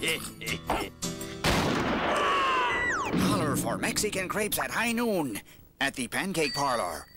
Holler for Mexican crepes at high noon at the Pancake Parlour.